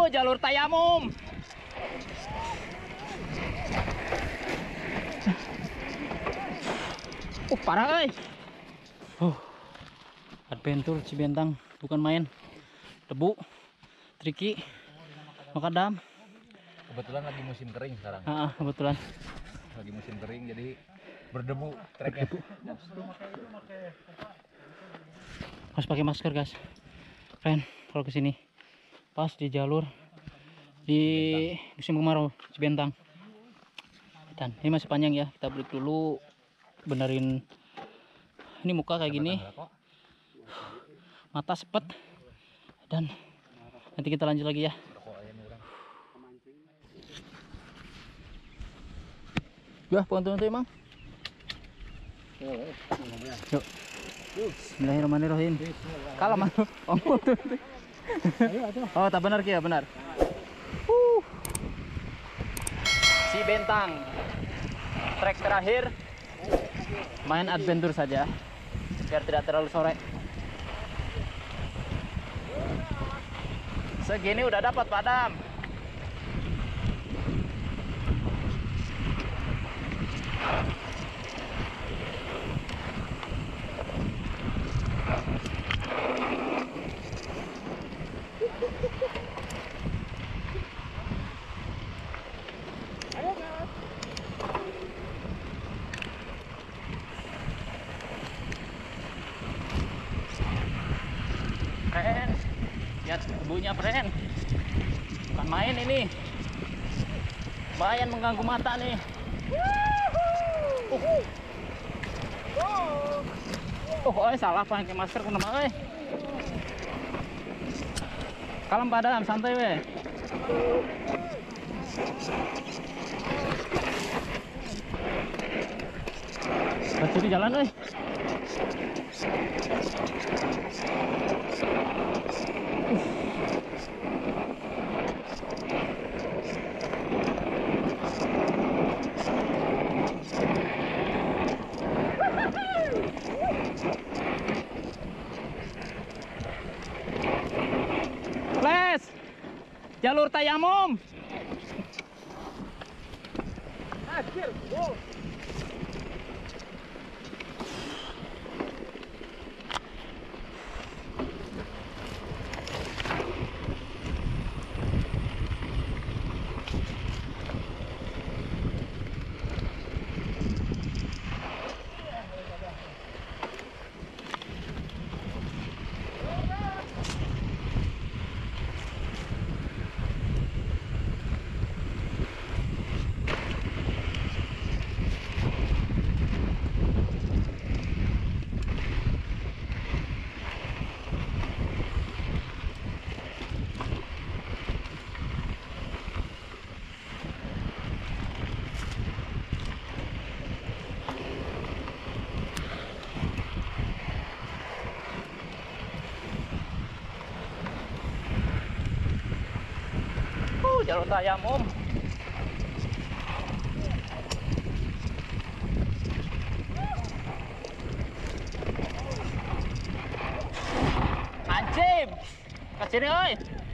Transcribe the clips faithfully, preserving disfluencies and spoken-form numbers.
jalur tayamum. Uh, parah euy. Uh. Adventure Cibentang bukan main. Debu, triki, makadam. Kebetulan lagi musim kering sekarang. Ah, kebetulan. Lagi musim kering jadi berdebu treknya. Harus pakai masker, guys. Keren kalau kesini. Pas di jalur di musim kemarau Cibentang. Dan ini masih panjang ya. Kita break dulu, benerin ini muka kayak gini. Mata sepet. Dan nanti kita lanjut lagi ya. Ya, ponton itu emang. Yuk. Bismillahirrahmanirrahim. Kalah mah. Oh, tak benar kia, benar. Uh. Cibentang. Trek terakhir. Main adventure saja. Biar tidak terlalu sore. Segini udah dapat padam. Keren. Lihat debunya, keren. Bukan main ini. Lumayan mengganggu mata nih. Uh. Oh, oh, salah pakai masker kenapa, eh? Kalem padam, santai weh. Batu di jalan, eh. Les, jalur tayamum. Anjir, wow. Jalur tayamum. Anjim, kesini oi.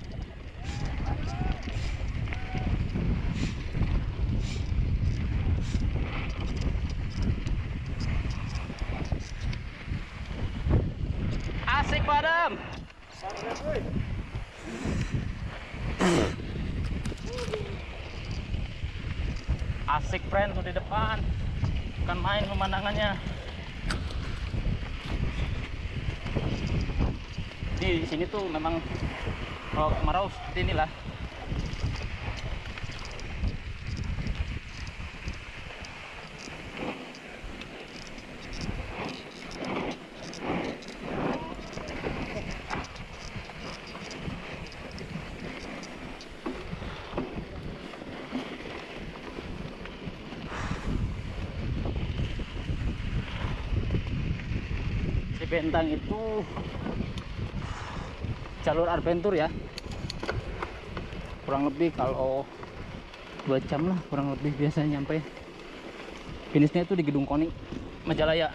Asik padam. Asik friend tuh di depan, bukan main pemandangannya. Di sini tuh memang kalau kemarau seperti inilah. Cibentang itu jalur adventure ya, kurang lebih kalau dua jam lah kurang lebih biasanya nyampe. Finishnya itu di Gedung Koni Majalaya.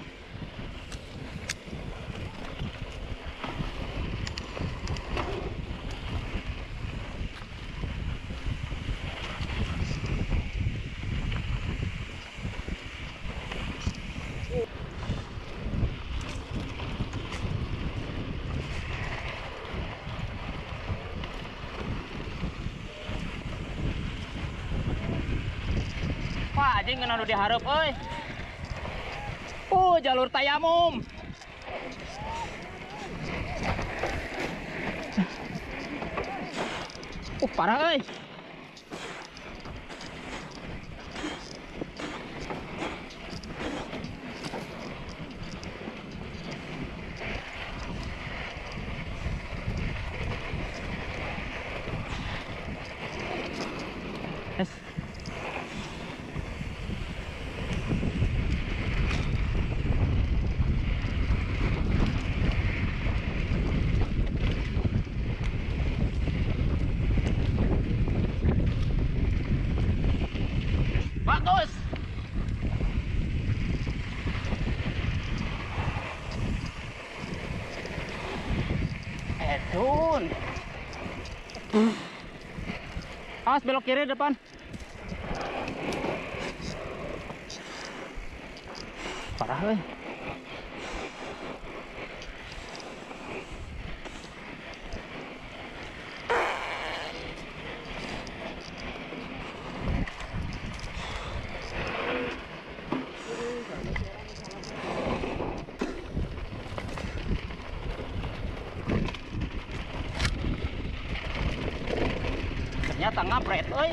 Apa aja ngan anu diharap euy. Oh, jalur tayamum. Uh, parah euy. Yes. Bagus. Edun. Awas belok kiri depan. Parah euy. Ternyata ngapret euy.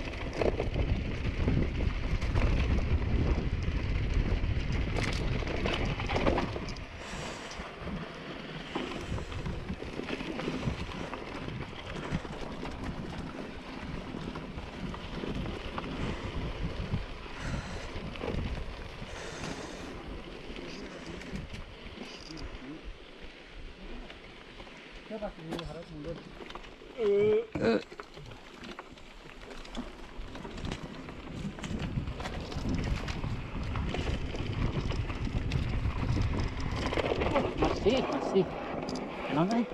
Masih, masih. Tenang aja.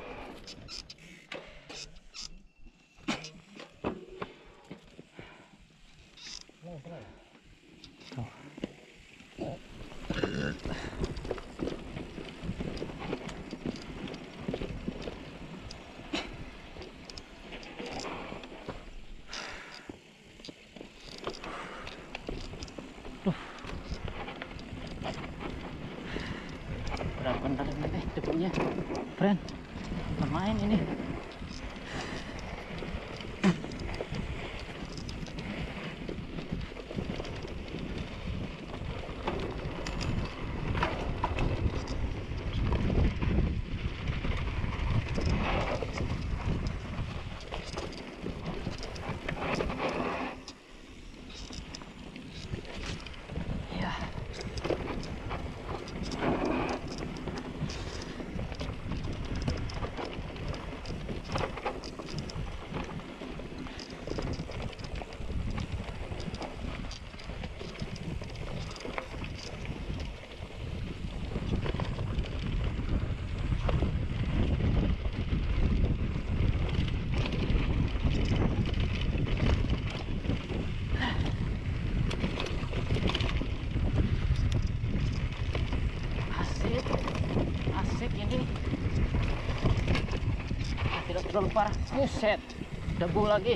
Benar-benar ini cepetnya, friend. Bermain ini. Ya. Asik, asik ini. Tidak terlalu parah. Buset, debu lagi.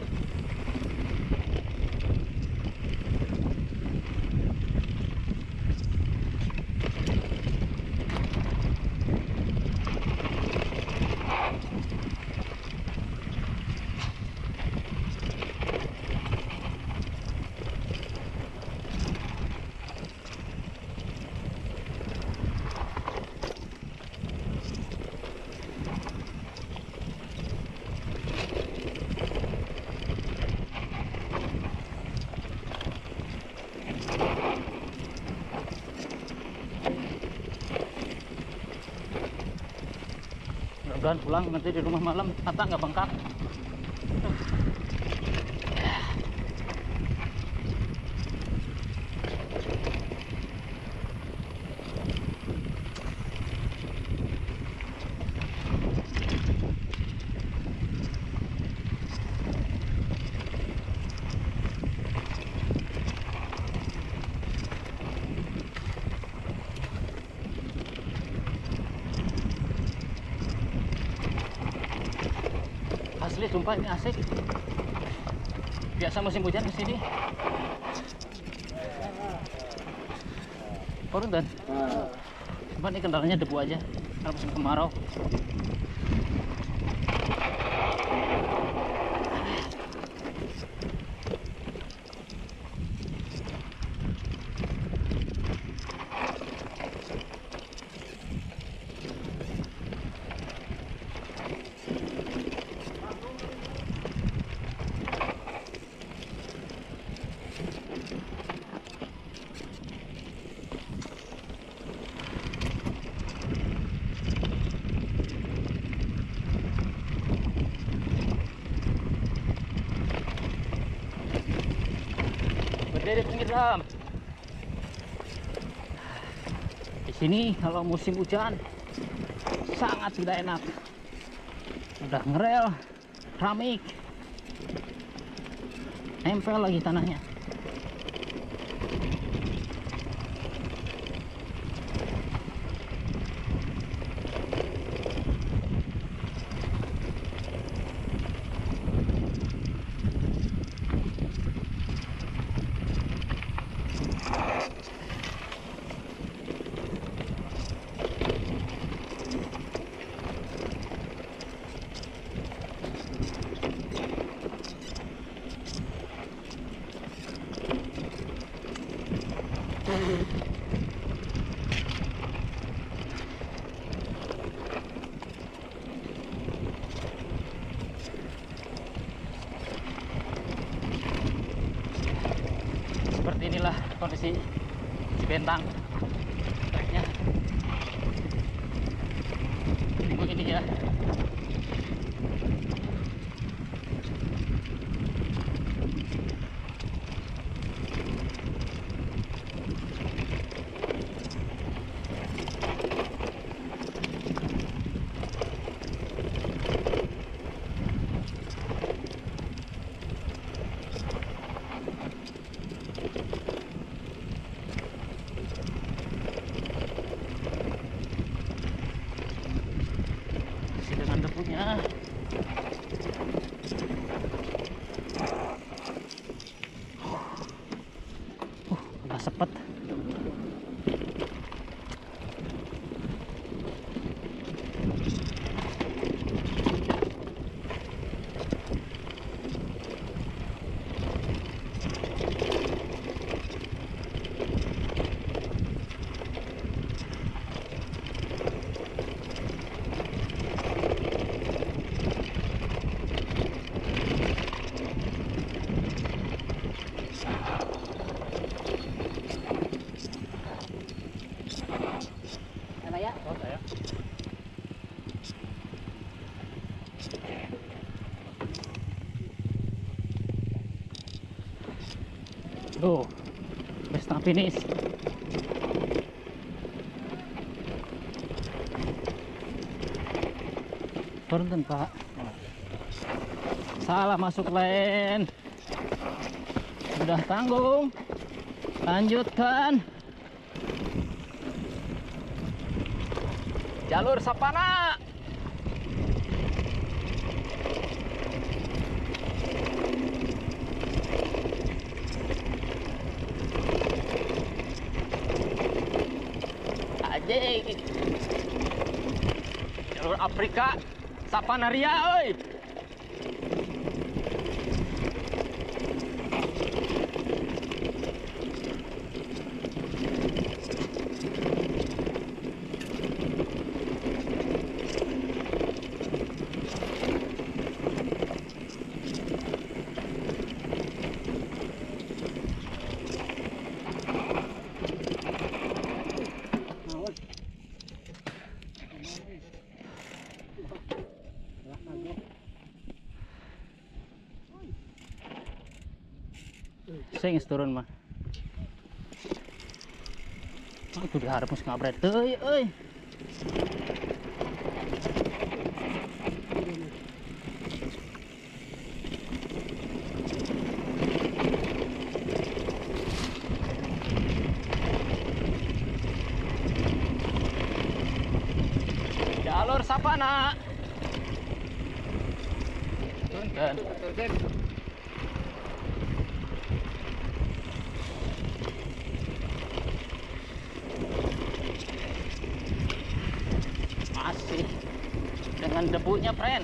Mudah-mudahan pulang nanti di rumah malam mata nggak bengkak. Asli sumpah ini asik. Biasa musim hujan ke sini. Punten. Cuma ini kendalanya debu aja karena musim kemarau. Berdiri pinggir dam. Di sini kalau musim hujan sangat tidak enak. Udah ngerel, keramik, nempel lagi tanahnya. Seperti inilah kondisi Cibentang treknya minggu ini ya. Dengan debunya uh, udah sepet. Tuh, pesta finish. Punten Pak, salah masuk lane. Sudah tanggung, lanjutkan. Jalur Sapana. Ajik. Jalur Afrika Sapanaria oi. Saya ngis turun mah. Oh, itu diharap mus ngabret euy euy. Jalur Sapana. Punten. debunya, friend.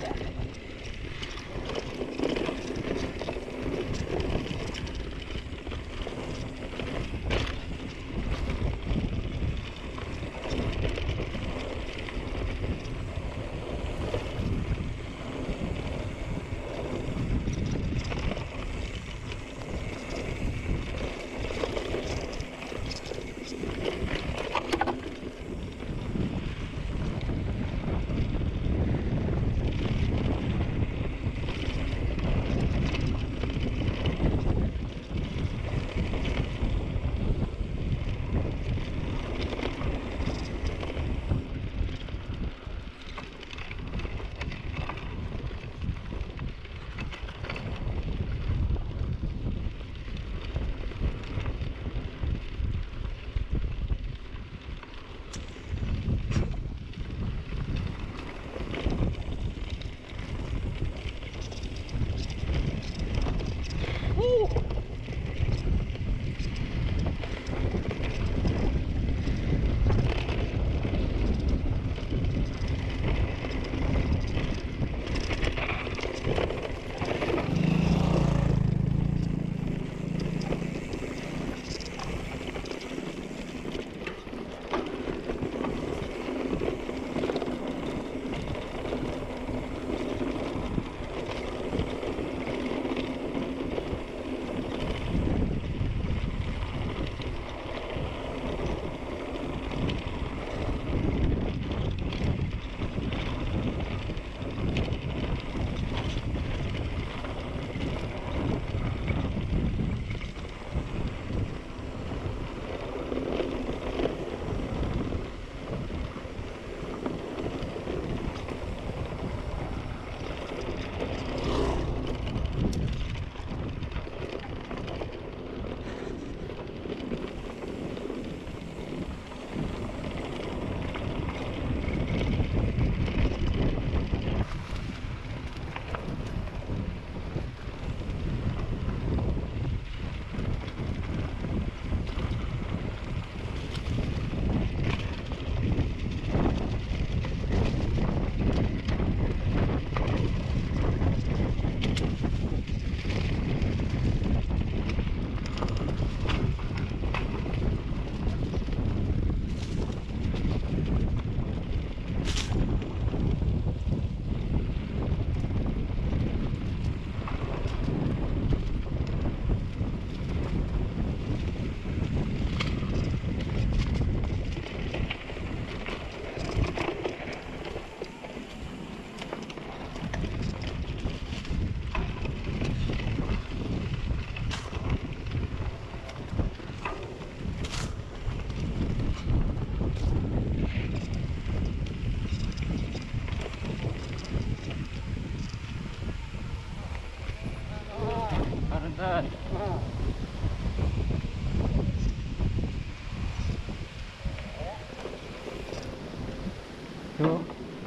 Yuk,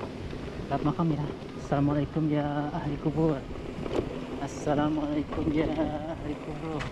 saat makam ya. Assalamualaikum ya ahli kubur. Assalamualaikum ya ahli kubur.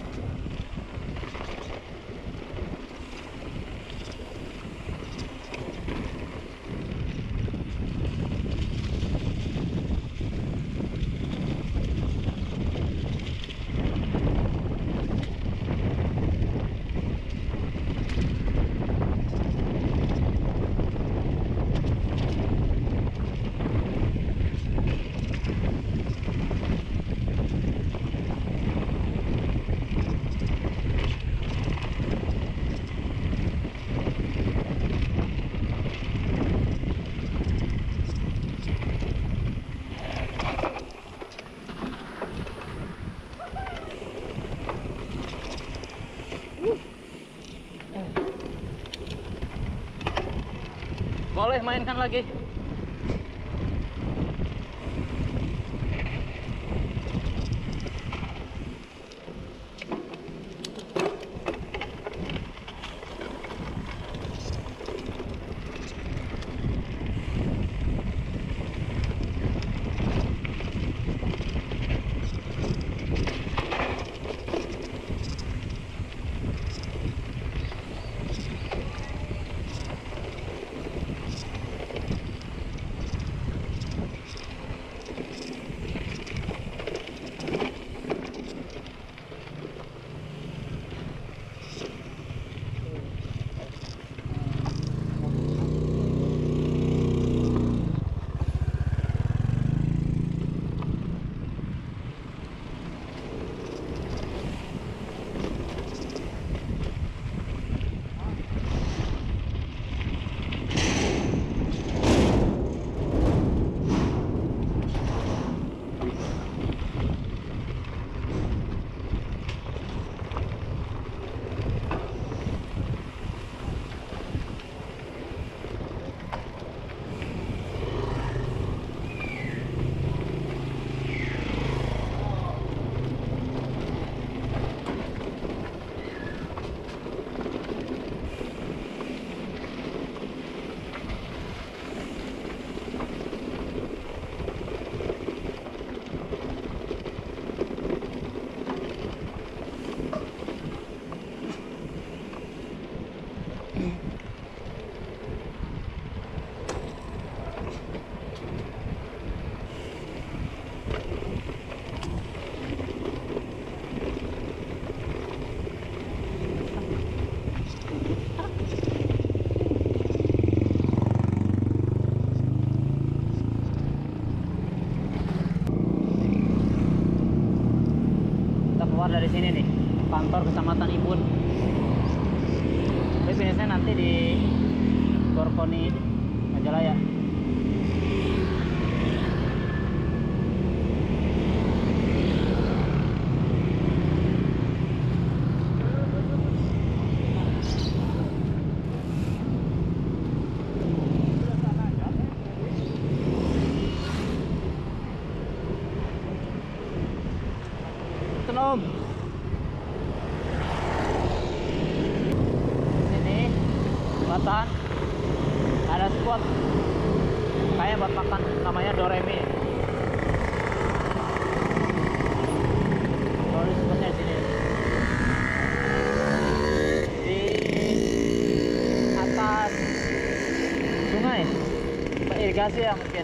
Boleh mainkan lagi. keluar dari sini nih, kantor kecamatan Ibun. Tapi finishnya nanti di Gorkoni Majalaya. Om. Sini Batan ada spot kayak buat makan, namanya Doremi. Oh, ini spotnya sini di atas sungai, irigasi ya mungkin.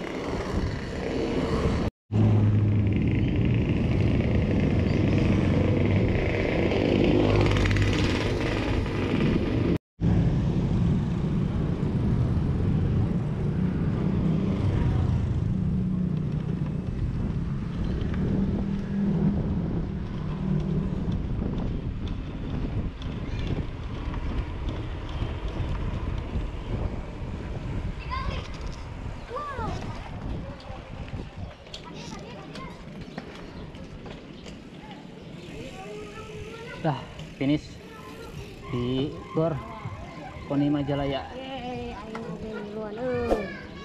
Dah finish di Gor Koni Majalaya. Yeay, ayo duluan euy.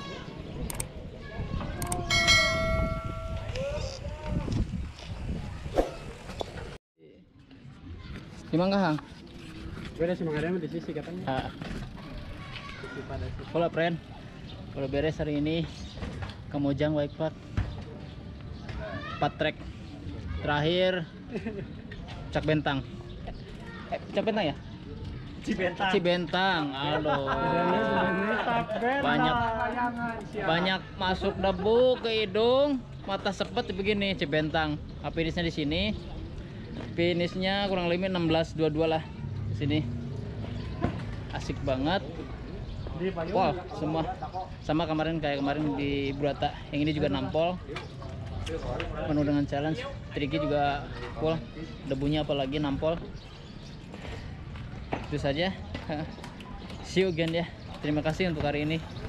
Di mana Kang? Beda sih mengadanya di sisi katanya. Ah, Sisi pada sisi. kalau friend, kalau beres hari ini Kamojang Bike Park empat trek terakhir Cak Bentang. Eh, Cak Bentang ya? Cibentang. Cibentang. Aduh. Banyak banyak masuk debu ke hidung, mata sepet begini Cibentang. Finishnya di sini. Finishnya kurang lebih enam belas dua puluh dua lah di sini. Asik banget. Wow, semua sama kemarin kayak kemarin di Burata. Yang ini juga nampol. Penuh dengan challenge. Triki juga full. Debunya apalagi nampol. Itu saja. See you again ya. Terima kasih untuk hari ini.